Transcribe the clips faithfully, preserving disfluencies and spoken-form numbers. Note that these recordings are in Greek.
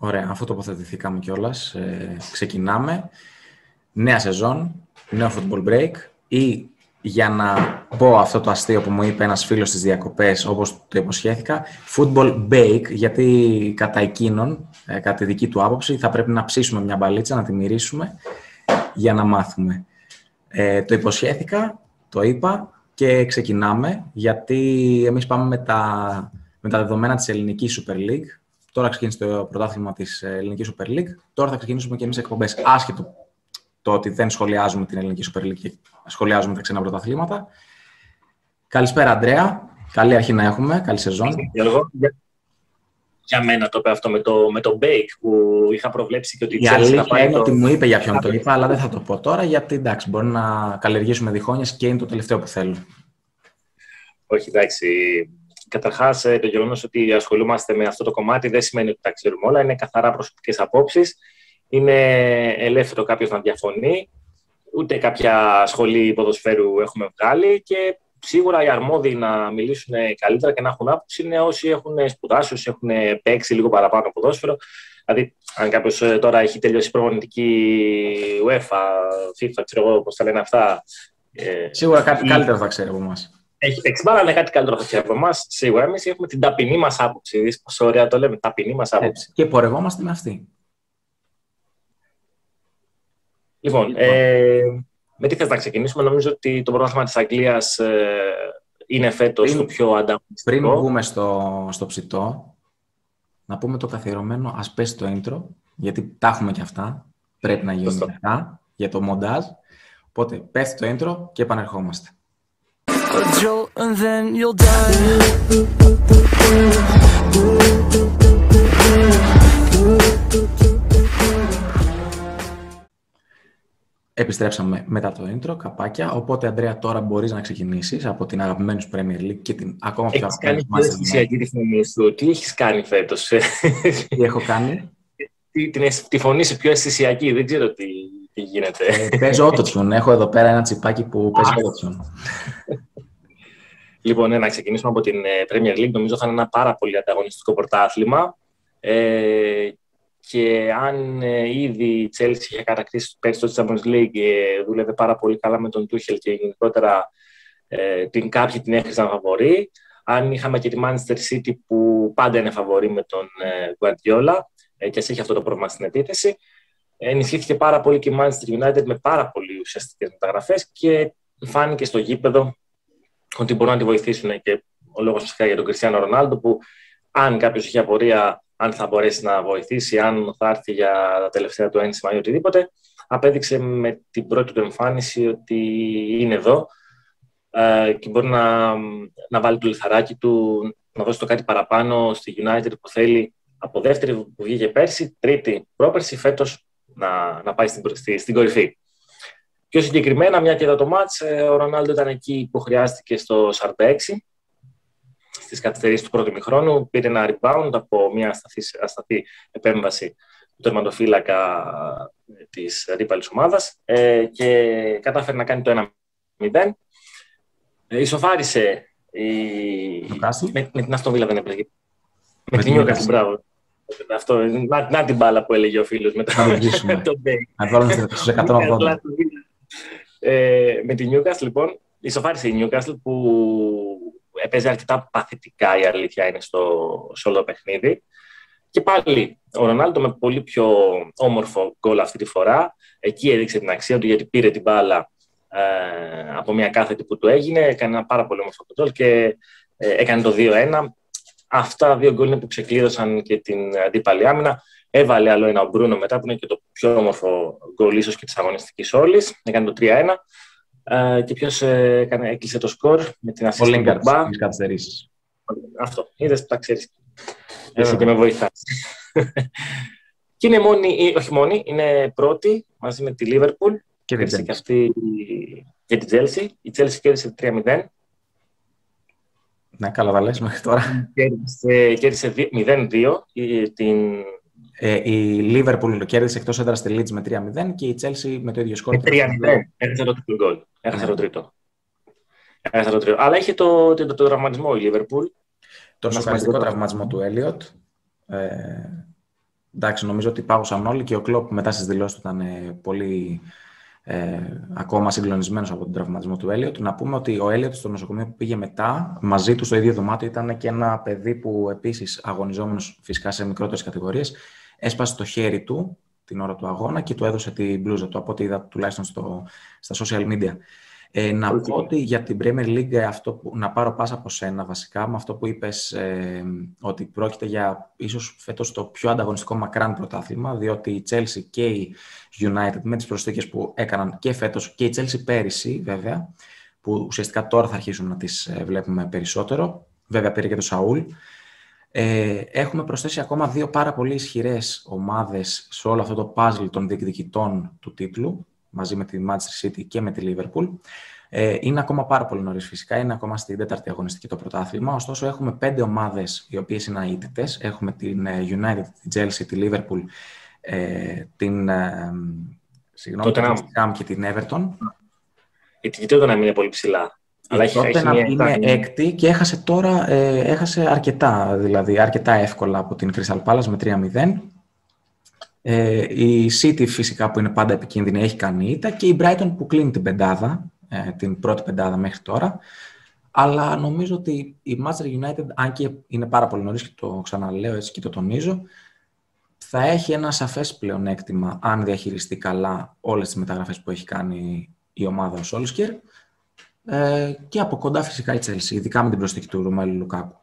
Ωραία, αφού τοποθετηθήκαμε κιόλας, ε, ξεκινάμε. Νέα σεζόν, νέο football break ή για να πω αυτό το αστείο που μου είπε ένας φίλος στις διακοπές, όπως το υποσχέθηκα, football bake, γιατί κατά εκείνον, ε, κατά τη δική του άποψη, θα πρέπει να ψήσουμε μια μπαλίτσα, να τη μυρίσουμε για να μάθουμε. Ε, το υποσχέθηκα, το είπα και ξεκινάμε, γιατί εμείς πάμε με τα, με τα δεδομένα της ελληνικής Super League. Τώρα ξεκίνησε το πρωτάθλημα της ελληνικής Super League. Τώρα θα ξεκινήσουμε και εμείς εκπομπές, άσχετο το ότι δεν σχολιάζουμε την ελληνική Super League και σχολιάζουμε τα ξένα πρωταθλήματα. Καλησπέρα, Αντρέα. Καλή αρχή να έχουμε. Καλή σεζόν. Γιώργο, για, για μένα το είπε αυτό με το, με το Bake που είχα προβλέψει και ότι η αλήθεια θα είναι το... ότι μου είπε για ποιον το είπα, αλλά δεν θα το πω τώρα, γιατί εντάξει, μπορεί να καλλιεργήσουμε διχόνοιες και είναι το τελευταίο που θέλω. Όχι, εντάξει. Καταρχάς, το γεγονός ότι ασχολούμαστε με αυτό το κομμάτι δεν σημαίνει ότι τα ξέρουμε όλα. Είναι καθαρά προσωπικές απόψεις. Είναι ελεύθερο κάποιος να διαφωνεί. Ούτε κάποια σχολή ποδοσφαίρου έχουμε βγάλει. Και σίγουρα οι αρμόδιοι να μιλήσουν καλύτερα και να έχουν άποψη είναι όσοι έχουν σπουδάσει, όσοι έχουν παίξει λίγο παραπάνω ποδόσφαιρο. Δηλαδή, αν κάποιος τώρα έχει τελειώσει προπονητική UEFA, FIFA, ξέρω εγώ πώς τα λένε αυτά. Σίγουρα κάτι ή... καλύτερο θα ξέρει από εμάς. Έχει παίξει μπάλα, είναι κάτι καλύτερο θα ξέρει από εμάς. Σίγουρα εμείς έχουμε την ταπεινή μας άποψη. Δεις πόσο ωραία το λέμε, ταπεινή μας άποψη. Ε, και πορευόμαστε με αυτή. Λοιπόν, λοιπόν. Ε, με τι θες να ξεκινήσουμε? Νομίζω ότι το πρωτάθλημα της Αγγλίας ε, είναι φέτος πριν, το πιο ανταγωνιστικό. Πριν βγούμε στο, στο ψητό, να πούμε το καθιερωμένο, ας πέσει το intro, γιατί τα έχουμε και αυτά, πρέπει να γίνουν και αυτά, για το μοντάζ. Οπότε πέφτει το intro και επανερχόμαστε. And then you'll die. Επιστρέψαμε μετά το intro, καπάκια. Οπότε, Αντρέα, τώρα μπορείς να ξεκινήσεις από την αγαπημένη σου Premier League και την ακόμα πιο αγαπημένη μας. Έχεις κάνει αισθησιακή τη φωνή σου. Τι έχεις κάνει φέτος? Τι έχω κάνει? Τι, την, τη φωνή σου πιο αισθησιακή. Δεν ξέρω τι, τι γίνεται. Ε, παίζω autotune. Έχω εδώ πέρα ένα τσιπάκι που παίζει autotune. Λοιπόν, ναι, να ξεκινήσουμε από την Premier League. Νομίζω θα είναι ένα πάρα πολύ ανταγωνιστικό πρωτάθλημα. Ε, και αν ε, ήδη η Chelsea είχε κατακτήσει πέρσι το Champions League και δούλευε πάρα πολύ καλά με τον Tuchel και γενικότερα ε, την κάποιοι την έχρισαν φαβορί. Αν είχαμε και τη Manchester City που πάντα είναι φαβορί με τον ε, Guardiola ε, και ας έχει αυτό το πρόβλημα στην επίθεση. Ενισχύθηκε πάρα πολύ και η Manchester United με πάρα πολύ ουσιαστικές μεταγραφές και φάνηκε στο γήπεδο ότι μπορούν να τη βοηθήσουν, και ο λόγος φυσικά για τον Κριστιάνο Ρονάλντο, που αν κάποιος έχει απορία αν θα μπορέσει να βοηθήσει, αν θα έρθει για τα τελευταία του ένσημα ή οτιδήποτε, απέδειξε με την πρώτη του εμφάνιση ότι είναι εδώ ε, και μπορεί να, να βάλει το λιθαράκι του, να δώσει το κάτι παραπάνω στη United που θέλει από δεύτερη που βγήκε πέρσι, τρίτη πρόπερσι, φέτος να, να πάει στην, στη, στην κορυφή. Πιο συγκεκριμένα, μια και είδα το μάτς, ο Ρονάλντο ήταν εκεί που χρειάστηκε στο σαράντα έξι, στις καθυστερήσεις του πρώτου ημιχρόνου. Πήρε ένα rebound από μια ασταθή, ασταθή επέμβαση του τερματοφύλακα της αντίπαλης ομάδας ε, και κατάφερε να κάνει το ένα μηδέν. Ε, ισοφάρισε η... με, με την Αστον Βίλα δεν έπαιζε. Με, με την Newcastle, μπράβο. Αυτό, να, να την μπάλα που έλεγε ο φίλος με το Μπέικ. Να βάλουμε στους εκατόν ογδόντα. Ε, με τη Newcastle, λοιπόν, ισοφάρισε η Newcastle που έπαιζε αρκετά παθητικά, η αλήθεια είναι, στο, σε όλο το παιχνίδι. Και πάλι ο Ρονάλντο με πολύ πιο όμορφο γκολ αυτή τη φορά. Εκεί έδειξε την αξία του, γιατί πήρε την μπάλα ε, από μια κάθετη που του έγινε, έκανε ένα πάρα πολύ όμορφο γκολ και ε, έκανε το δύο ένα. Αυτά τα δύο γκολ είναι που ξεκλείδωσαν και την αντίπαλη άμυνα. Έβαλε άλλο ένα ο Μπρούνο μετά, που είναι και το πιο όμορφο γκολ ίσως και της αγωνιστικής όλης. Έκανε το τρία ένα. Uh, και ποιος ε, έκλεισε το σκορ με την assist του Pogba. Αυτό, είδες που τα ξέρεις. Εσύ και με βοηθάς. Και είναι μόνη, όχι μόνη, είναι πρώτη μαζί με τη Liverpool. Και, και, και αυτή και τη Chelsea. Η Chelsea κέρδισε τρία μηδέν. Ναι, καλά τα λες μέχρι τώρα. Κέρδισε, κέρδισε μηδέν δύο την... Ε, η Liverpool κέρδισε εκτός έδρας τη Leeds με τρία μηδέν και η Chelsea με το ίδιο σκορ. τρία μηδέν. Έχασε το τρίτο γκολ. Έχασε το τρίτο. Έχασε το τρίτο. Αλλά είχε το, το, το, το τραυματισμό η Liverpool. Το σοκαριστικό τραυματισμό του Elliot. Ε, εντάξει, νομίζω ότι πάγωσαν όλοι και ο Κλόπ μετά στις δηλώσεις του ήταν ε, πολύ ε, ακόμα συγκλονισμένος από τον τραυματισμό του Έλιοτ. Να πούμε ότι ο Έλιοτ στο νοσοκομείο που πήγε μετά, μαζί του στο ίδιο δωμάτιο ήταν και ένα παιδί που επίσης αγωνιζόμενος φυσικά σε μικρότερες κατηγορίες, έσπασε το χέρι του την ώρα του αγώνα και του έδωσε την μπλούζα του, από ό,τι είδα τουλάχιστον στο, στα social media. Ε, να πω ότι για την Premier League, αυτό που, να πάρω πάσα από σένα βασικά, με αυτό που είπες, ε, ότι πρόκειται για ίσως φέτος το πιο ανταγωνιστικό μακράν πρωτάθλημα, διότι η Chelsea και η United με τις προσθήκες που έκαναν και φέτος και η Chelsea πέρυσι βέβαια, που ουσιαστικά τώρα θα αρχίσουν να τις βλέπουμε περισσότερο, βέβαια πήρε και το Σαούλ. Ε, έχουμε προσθέσει ακόμα δύο πάρα πολύ ισχυρές ομάδες σε όλο αυτό το puzzle των διεκδικητών του τίτλου, μαζί με τη Manchester City και με τη Liverpool. Ε, είναι ακόμα πάρα πολύ νωρίς φυσικά, είναι ακόμα στην τέταρτη αγωνιστική το πρωτάθλημα, ωστόσο έχουμε πέντε ομάδες οι οποίες είναι αίτητες. Έχουμε την United, την Chelsea, τη Liverpool, ε, την ε, συγγνώμη, την Ham και την Everton. Η Tottenham είναι πολύ ψηλά. Αλλά η Tottenham είναι έκτη και έχασε τώρα, ε, έχασε αρκετά, δηλαδή αρκετά εύκολα από την Crystal Palace με τρία μηδέν. Ε, η City φυσικά που είναι πάντα επικίνδυνη έχει κάνει ήττα και η Brighton που κλείνει την πεντάδα, ε, την πρώτη πεντάδα μέχρι τώρα. Αλλά νομίζω ότι η Manchester United, αν και είναι πάρα πολύ νωρίς και το ξαναλέω έτσι και το τονίζω, θα έχει ένα σαφές πλεονέκτημα αν διαχειριστεί καλά όλες τις μεταγραφές που έχει κάνει η ομάδα ο Solskjaer. Ε, και από κοντά φυσικά η Chelsea, ειδικά με την προσθήκη του Ρωμέλου Λουκάκου.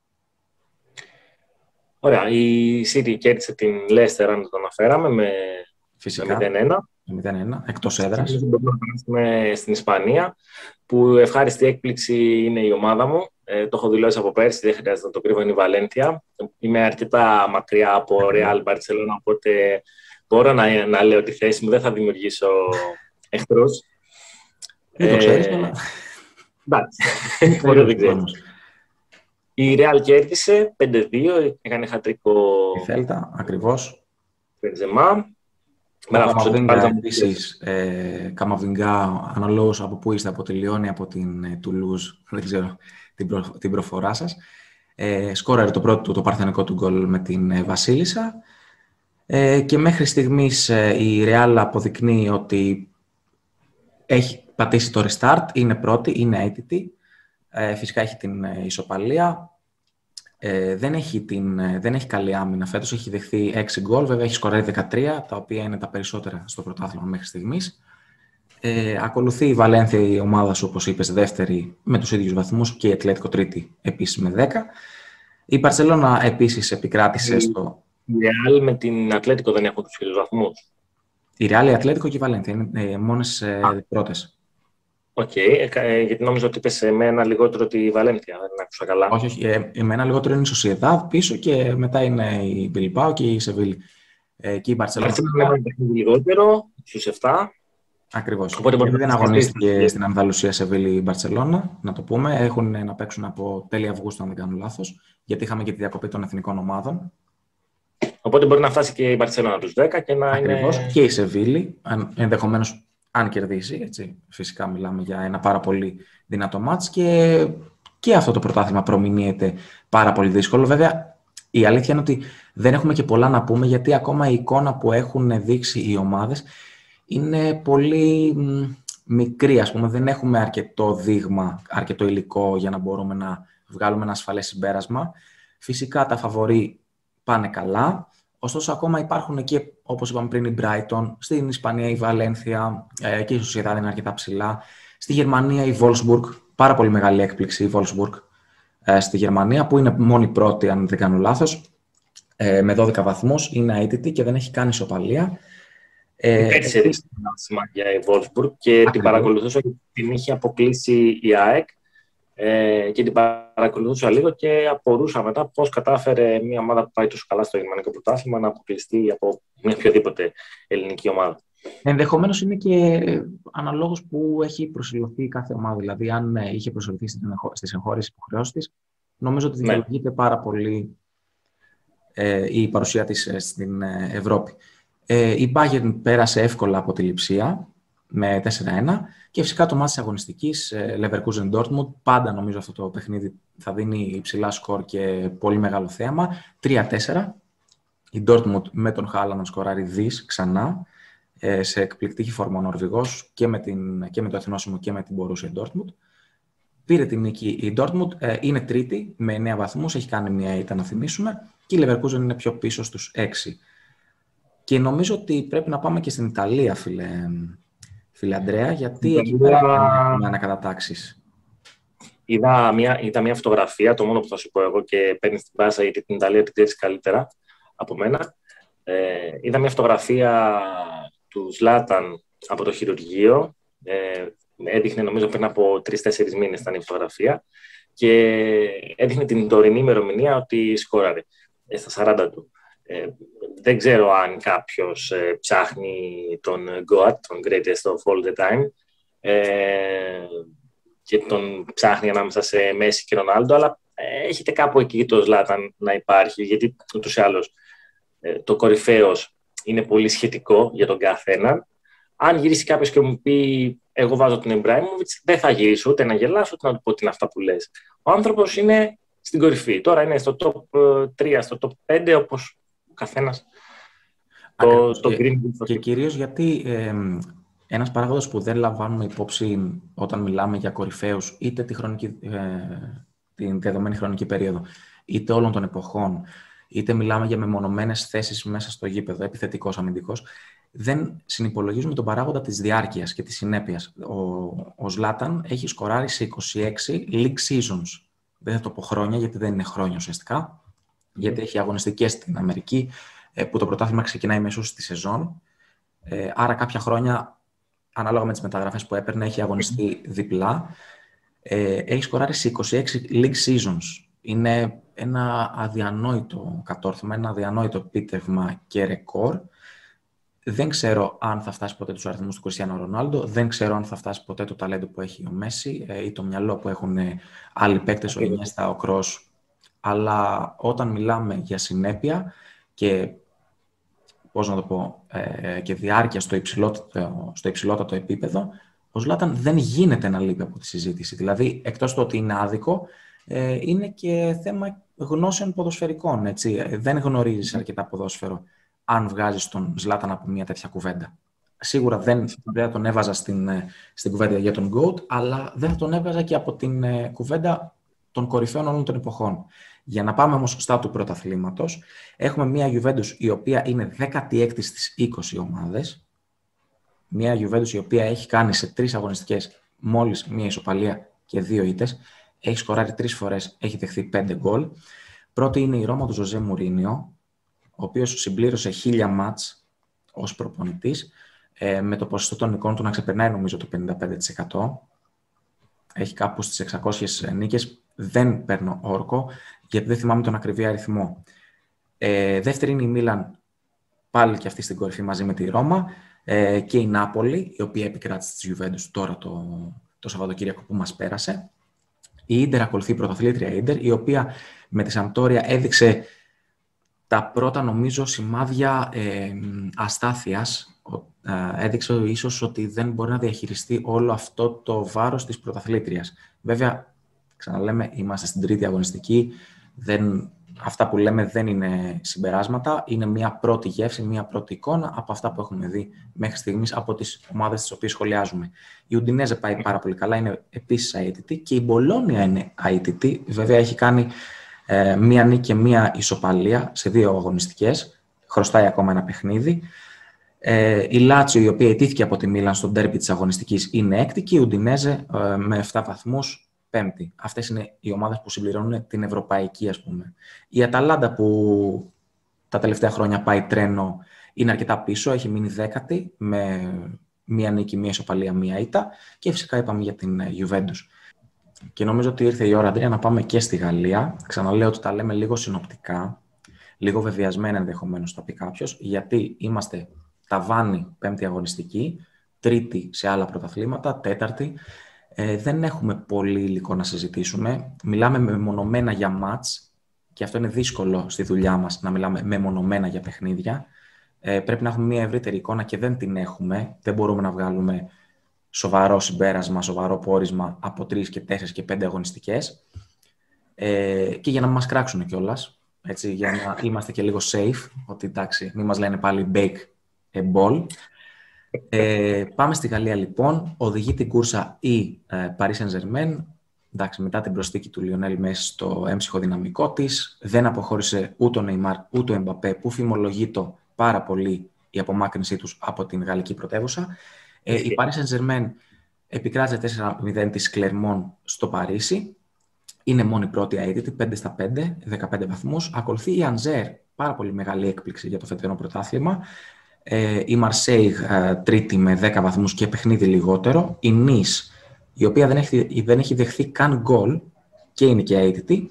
Ωραία, η City κέρδισε την Leicester, αν το αναφέραμε, με μηδέν ένα. μηδέν ένα, εκτός έδρας. Μπορούμε να περάσουμε στην Ισπανία, που ευχάριστη έκπληξη είναι η ομάδα μου. Ε, το έχω δηλώσει από πέρσι, δεν χρειάζεται να το κρύβω, είναι η Βαλένθια. Είμαι αρκετά μακριά από Real Barcelona, οπότε μπορώ να, να λέω τη θέση μου, δεν θα δημιουργήσω εχθρούς. Δεν το ξέρεις, αλλά... Εντάξει, δεν ξέρω. Η Real κέρδισε πέντε δύο, έκανε χατρίκο... Η Θέλτα, ακριβώς. Μπενζεμά. Καμαβίνγκα επίσης, ε, Καμαβίνγκα, αναλόγως από πού είστε, από τη Λιόνι, από την ε, Τουλούζ, δεν ξέρω την, προ, την προφορά σας. Ε, σκόραρε το πρώτο το παρθενικό του γκολ με την ε, Βασίλισσα. Ε, και μέχρι στιγμής ε, η Real αποδεικνύει ότι έχει πατήσει το restart, είναι πρώτη, είναι αίτητη. Ε, φυσικά έχει την ε, ισοπαλία. Ε, δεν, έχει την, ε, δεν έχει καλή άμυνα φέτος, έχει δεχθεί έξι γκολ, βέβαια έχει σκοράρει δεκατρία, τα οποία είναι τα περισσότερα στο πρωτάθλημα μέχρι στιγμής. Ε, ακολουθεί η Βαλένθια, η ομάδα σου, όπως είπες, δεύτερη με τους ίδιους βαθμούς και η Ατλέτικο τρίτη επίσης με δέκα. Η Μπαρσελόνα επίσης επικράτησε η, στο... Η Real με την Ατλέτικο δεν έχουν τους ίδιους βαθμούς. Η Real, η Ατλέτικο και η Βαλένθια είναι ε, μόνες ε, πρώτες. Οκ, okay, ε, γιατί νόμιζα ότι είπες με ένα λιγότερο τη Βαλένθια, δεν άκουσα καλά. Όχι, όχι, ε, με ένα λιγότερο είναι η Σοσιεδάδ πίσω και μετά είναι η Μπιλμπάο και η Σεβίλη. Ε, και η Μπαρσελόνα. Είναι λιγότερο, στους επτά. Ακριβώς. Οπότε μπορεί δεν αγωνίστηκε στην Ανδαλουσία, Σεβίλη ή Μπαρσελόνα, να το πούμε. Έχουν να παίξουν από τέλη Αυγούστου, αν δεν κάνω λάθος, γιατί είχαμε και τη διακοπή των εθνικών ομάδων. Οπότε μπορεί να φτάσει και η Μπαρσελόνα τους δέκα και να Ακριβώς. είναι... Και η Σεβίλη, ενδεχομένως αν κερδίσει, έτσι, φυσικά μιλάμε για ένα πάρα πολύ δυνατό μάτς και, και αυτό το πρωτάθλημα προμηνύεται πάρα πολύ δύσκολο. Βέβαια, η αλήθεια είναι ότι δεν έχουμε και πολλά να πούμε, γιατί ακόμα η εικόνα που έχουν δείξει οι ομάδες είναι πολύ μικρή, ας πούμε. Δεν έχουμε αρκετό δείγμα, αρκετό υλικό για να μπορούμε να βγάλουμε ένα ασφαλές συμπέρασμα. Φυσικά τα φαβορί πάνε καλά. Ωστόσο, ακόμα υπάρχουν και, όπως είπαμε πριν, η Brighton, στην Ισπανία η Βαλένθια ε, και η Σοσιεδάδ είναι αρκετά ψηλά. Στη Γερμανία η Wolfsburg, πάρα πολύ μεγάλη έκπληξη η Wolfsburg ε, στη Γερμανία, που είναι μόνη πρώτη, αν δεν κάνω λάθος, ε, με δώδεκα βαθμούς, είναι αίτητη και δεν έχει κάνει ισοπαλία. Ε, Πέρσι έδειξε ένα σημάδια η Wolfsburg και ακριβώς. Την παρακολουθούσα και την είχε αποκλείσει η ΑΕΚ. Ε, και την παρακολουθούσα λίγο και απορούσα μετά πώς κατάφερε μια ομάδα που πάει τόσο καλά στο γερμανικό πρωτάθλημα να αποκλειστεί από μια οποιαδήποτε ελληνική ομάδα. Ενδεχομένως είναι και αναλόγως που έχει προσελωθεί κάθε ομάδα. Δηλαδή, αν είχε προσελωθεί στις εγχώριες υποχρεώσεις της, νομίζω ότι δικαιολογείται ναι. πάρα πολύ ε, η παρουσία της ε, στην ε, Ευρώπη. Ε, η Bayern πέρασε εύκολα από τη Λειψία με τέσσερα ένα και φυσικά το μάτς της αγωνιστικής Leverkusen Dortmund. Πάντα νομίζω αυτό το παιχνίδι θα δίνει υψηλά σκορ και πολύ μεγάλο θέαμα. τρία τέσσερα. Η Dortmund με τον Haaland να σκοράρει δις ξανά, ε, σε εκπληκτική φόρμα ο Νορβηγός και με, την, και με το εθνόσημο και με την Borussia Dortmund. Πήρε την νίκη η Dortmund, ε, είναι τρίτη με εννέα βαθμούς, έχει κάνει μια ήττα να θυμίσουμε, και η Leverkusen είναι πιο πίσω στους έξι. Και νομίζω ότι πρέπει να πάμε και στην Ιταλία, φίλε, φίλε Αντρέα, γιατί εκεί πέρα έχουμε ανακατατάξεις. Είδα μια, είδα μια φωτογραφία, το μόνο που θα σου πω εγώ, και παίρνει την πάσα γιατί την Ιταλία την ξέρεις καλύτερα από μένα. Ε, είδα μια φωτογραφία του Ζλάταν από το χειρουργείο. Ε, έδειχνε, νομίζω, πριν από τρεις-τέσσερις μήνες ήταν η φωτογραφία. Και έδειχνε την τωρινή ημερομηνία ότι σκόραρε ε, στα σαράντα του. Ε, δεν ξέρω αν κάποιος ε, ψάχνει τον Goat, τον greatest of all the time, ε, και τον ψάχνει ανάμεσα σε Μέση και Ρονάλντο, αλλά ε, έχετε κάπου εκεί το Ζλάταν να υπάρχει, γιατί ούτως ή άλλως ε, το κορυφαίος είναι πολύ σχετικό για τον καθένα. Αν γυρίσει κάποιος και μου πει εγώ βάζω τον Ιμπράιμοβιτς, δεν θα γυρίσω ούτε να γελάσω ούτε να του πω τι είναι αυτά που λες. Ο άνθρωπος είναι στην κορυφή. Τώρα είναι στο top τρία, στο top πέντε, όπως ο καθένας. Το, το και, green και κυρίως γιατί ε, ένας παράγοντας που δεν λαμβάνουμε υπόψη όταν μιλάμε για κορυφαίους, είτε τη χρονική, ε, την δεδομένη χρονική περίοδο, είτε όλων των εποχών, είτε μιλάμε για μεμονωμένες θέσεις μέσα στο γήπεδο, επιθετικός, αμυντικός, δεν συνυπολογίζουμε τον παράγοντα της διάρκειας και της συνέπειας. Ο, ο Ζλάταν έχει σκοράρει σε είκοσι έξι league seasons. Δεν θα το πω χρόνια, γιατί δεν είναι χρόνια ουσιαστικά, mm. γιατί έχει αγωνιστικές στην Αμερική, που το πρωτάθλημα ξεκινάει μέσω στη σεζόν. Ε, άρα κάποια χρόνια, ανάλογα με τις μεταγραφές που έπαιρνε, έχει αγωνιστεί mm. διπλά. Ε, έχει σκοράρει σε είκοσι έξι league seasons. Είναι ένα αδιανόητο κατόρθωμα, ένα αδιανόητο επίτευγμα και ρεκόρ. Δεν ξέρω αν θα φτάσει ποτέ τους αριθμούς του Κριστιάνο Ρονάλντο, δεν ξέρω αν θα φτάσει ποτέ το ταλέντο που έχει ο Μέση ή το μυαλό που έχουν άλλοι παίκτες, ο Ινιέστα, ο Κρός. Αλλά όταν μιλάμε για συνέπεια και, πώς να το πω, ε, και διάρκεια στο υψηλότερο, στο υψηλότερο επίπεδο, ο Ζλάταν δεν γίνεται να λείπει από τη συζήτηση. Δηλαδή, εκτός του ότι είναι άδικο, ε, είναι και θέμα γνώσεων ποδοσφαιρικών. Έτσι. Δεν γνωρίζεις αρκετά ποδόσφαιρο αν βγάζεις τον Ζλάταν από μια τέτοια κουβέντα. Σίγουρα δεν, δεν θα τον έβαζα στην, στην κουβέντα για τον GOAT, αλλά δεν θα τον έβαζα και από την ε, κουβέντα των κορυφαίων όλων των εποχών. Για να πάμε όμως στα του πρωταθλήματος, έχουμε μια Juventus η οποία είναι δέκατη έκτη στις είκοσι ομάδες. Μια Juventus η οποία έχει κάνει σε τρεις αγωνιστικές μόλις μια ισοπαλία και δύο ήττες. Έχει σκοράρει τρεις φορές, έχει δεχθεί πέντε γκολ. Πρώτη είναι η Ρώμα του Ζωζέ Μουρίνιο, ο οποίος συμπλήρωσε χίλια μάτς ως προπονητής, ε, με το ποσοστό των νικών του να ξεπερνάει νομίζω το πενήντα πέντε τοις εκατό. Έχει κάπου στις εξακόσιες νίκες, δεν παίρνω όρκο, γιατί δεν θυμάμαι τον ακριβή αριθμό. Ε, δεύτερη είναι η Μίλαν, πάλι και αυτή στην κορυφή μαζί με τη Ρώμα, ε, και η Νάπολη, η οποία επικράτησε της Juventus τώρα το, το Σαββατοκύριακο που μας πέρασε. Η Ίντερ ακολουθεί, η πρωταθλήτρια Ίντερ, η οποία με τη Σαμπτόρια έδειξε τα πρώτα, νομίζω, σημάδια ε, αστάθειας. Ε, έδειξε ίσως ότι δεν μπορεί να διαχειριστεί όλο αυτό το βάρος της πρωταθλήτριας. Βέβαια, ξαναλέμε, είμαστε στην τρίτη αγωνιστική. Δεν, αυτά που λέμε δεν είναι συμπεράσματα. Είναι μια πρώτη γεύση, μια πρώτη εικόνα από αυτά που έχουμε δει μέχρι στιγμής από τις ομάδες τις οποίες σχολιάζουμε. Η Ουντινέζε πάει πάρα πολύ καλά, είναι επίσης αίτητη, και η Μπολόνια είναι αίτητη. Βέβαια, έχει κάνει Ε, μία νίκη και μία ισοπαλία σε δύο αγωνιστικές. Χρωστάει ακόμα ένα παιχνίδι. Ε, η Λάτσιο, η οποία ιτήθηκε από τη Μίλαν στο ντέρμπι της αγωνιστικής, είναι έκτη, και η Ουντινέζε ε, με επτά βαθμούς πέμπτη. Αυτές είναι οι ομάδες που συμπληρώνουν την ευρωπαϊκή, ας πούμε. Η Αταλάντα, που τα τελευταία χρόνια πάει τρένο, είναι αρκετά πίσω, έχει μείνει δέκατη με μία νίκη, μία ισοπαλία, μία ήττα, και φυσικά είπαμε για την Juventus. Και νομίζω ότι ήρθε η ώρα, Αντρέα, να πάμε και στη Γαλλία. Ξαναλέω ότι τα λέμε λίγο συνοπτικά, λίγο βεβαιασμένα ενδεχομένως θα πει κάποιος, γιατί είμαστε ταβάνι πέμπτη αγωνιστική, τρίτη σε άλλα πρωταθλήματα, τέταρτη. Ε, δεν έχουμε πολύ υλικό να συζητήσουμε. Μιλάμε μεμονωμένα για μάτς, και αυτό είναι δύσκολο στη δουλειά μας, να μιλάμε μεμονωμένα για παιχνίδια. Ε, πρέπει να έχουμε μια ευρύτερη εικόνα και δεν την έχουμε. Δεν μπορούμε να βγάλουμε σοβαρό συμπέρασμα, σοβαρό πόρισμα από τρεις και τέσσερις και πέντε αγωνιστικές. Ε, και για να μας κράξουν κιόλας, έτσι, για να είμαστε και λίγο safe, ότι εντάξει, μην μας λένε πάλι bake a ball. Ε, πάμε στη Γαλλία λοιπόν. Οδηγεί την κούρσα η ε, Paris Saint-Germain. Εντάξει, μετά την προσθήκη του Λιονέλ Μέση στο έμψυχο δυναμικό της, δεν αποχώρησε ούτε ο Νεϊμάρ ούτε ο Εμπαπέ, που φημολογείται πάρα πολύ η απομάκρυνσή τους από την γαλλική πρωτεύουσα. Ε, η Paris Saint-Germain επικράτησε τέσσερα μηδέν της Clermont στο Παρίσι. Είναι μόνη πρώτη αίτητη, πέντε στα πέντε, δεκαπέντε βαθμούς. Ακολουθεί η Ανζέρ, πάρα πολύ μεγάλη έκπληξη για το φετινό πρωτάθλημα. Ε, η Μαρσέιγ ε, τρίτη με δέκα βαθμούς και παιχνίδι λιγότερο. Η Νις, η οποία δεν έχει, δεν έχει δεχθεί καν γκολ και είναι και αίτητη.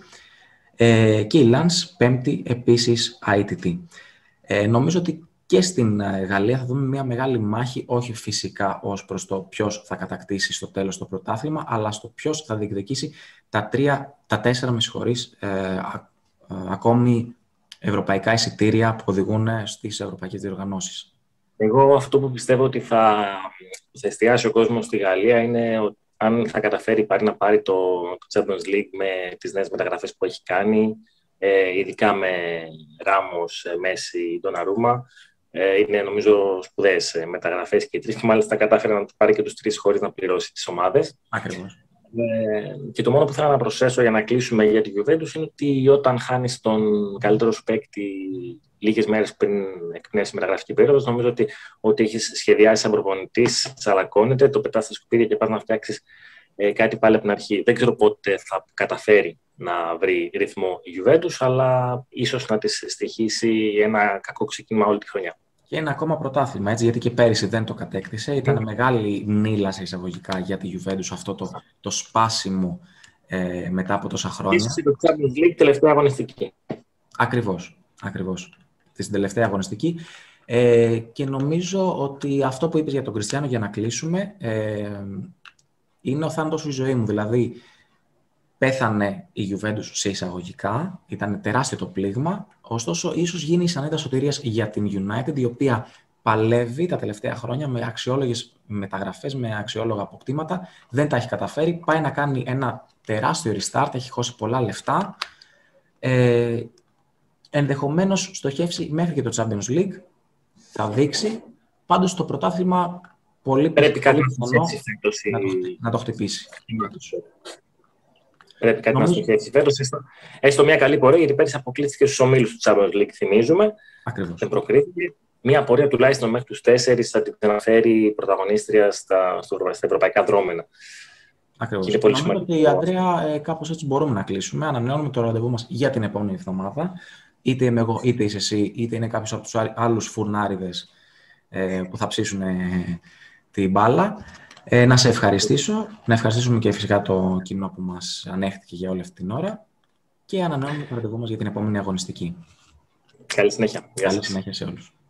Ε, και η Λανς πέμπτη, επίσης αίτητη. Ε, νομίζω ότι και στην Γαλλία θα δούμε μια μεγάλη μάχη, όχι φυσικά ως προς το ποιος θα κατακτήσει στο τέλος το πρωτάθλημα, αλλά στο ποιος θα διεκδικήσει τα, τρία, τα τέσσερα με συγχωρείς, ε, α, α, ακόμη ευρωπαϊκά εισιτήρια που οδηγούν στις ευρωπαϊκές διοργανώσεις. Εγώ αυτό που πιστεύω ότι θα, θα εστιάσει ο κόσμος στη Γαλλία είναι ότι αν θα καταφέρει πάρει να πάρει το, το Champions League με τις νέες μεταγραφές που έχει κάνει, ε, ειδικά με Ράμος, Μέση, Ντοναρούμα. Ε, είναι νομίζω σπουδαίες μεταγραφές και οι τρεις, και μάλιστα κατάφερε να πάρει και τους τρεις χωρίς να πληρώσει τις ομάδες. Ακριβώς. Ε, και το μόνο που θέλω να προσθέσω για να κλείσουμε για τη Juventus είναι ότι όταν χάνεις τον καλύτερο σου παίκτη λίγες μέρες πριν εκπνεύσει η μεταγραφική περίοδος, νομίζω ότι ό,τι έχεις σχεδιάσει σαν προπονητής τσαλακώνεται, το πετάς στα σκουπίδια και πας να φτιάξεις ε, κάτι πάλι από την αρχή. Δεν ξέρω πότε θα καταφέρει να βρει ρυθμό η Juventus, αλλά ίσως να της στοιχήσει ένα κακό ξεκίνημα όλη τη χρονιά. Και ένα ακόμα πρωτάθλημα, έτσι, γιατί και πέρυσι δεν το κατέκτησε. Ήταν mm. μεγάλη νύλα σε εισαγωγικά για τη Juventus αυτό το, το σπάσιμο ε, μετά από τόσα χρόνια. Ίσως το Champions League τελευταία αγωνιστική. Ακριβώς, ακριβώς. Στην τελευταία αγωνιστική. Ε, και νομίζω ότι αυτό που είπες για τον Κριστιάνο, για να κλείσουμε, ε, είναι ο θάνατος η ζωή μου. Δηλαδή, πέθανε η Juventus σε εισαγωγικά, ήταν τεράστιο το πλήγμα, ωστόσο ίσως γίνει η σανίδα σωτηρίας για την United, η οποία παλεύει τα τελευταία χρόνια με αξιόλογες μεταγραφές, με αξιόλογα αποκτήματα, δεν τα έχει καταφέρει, πάει να κάνει ένα τεράστιο restart, έχει χώσει πολλά λεφτά, ε, ενδεχομένως στοχεύσει μέχρι και το Champions League, θα δείξει, πάντως το πρωτάθλημα πολύ πρέπει κάτι να, το, να το χτυπήσει. Πρέπει κάτι νομίζω... να στοχεύσει. Φέτος έστω, έστω μια καλή πορεία, γιατί πέρυσι αποκλείστηκε στους ομίλους του Champions League, θυμίζουμε. Ακριβώς. Δεν προκρίθηκε. Μια πορεία τουλάχιστον μέχρι τους τέσσερις θα την αναφέρει πρωταγωνίστρια στα, στα ευρωπαϊκά δρόμενα. Ακριβώς. Και νομίζω ότι η Αντρέα ε, κάπως έτσι μπορούμε να κλείσουμε. Ανανεώνουμε το ραντεβού μας για την επόμενη εβδομάδα. Είτε είμαι εγώ, είτε είσαι εσύ, είτε είναι κάποιος από τους άλλους φουρνάριδες ε, που θα ψήσουν ε, την μπάλα. Ε, να σε ευχαριστήσω, να ευχαριστήσουμε και φυσικά το κοινό που μας ανέχτηκε για όλη αυτή την ώρα και ανανεώνουμε το ραντεβού μας για την επόμενη αγωνιστική. Καλή συνέχεια. Καλή συνέχεια σε όλους.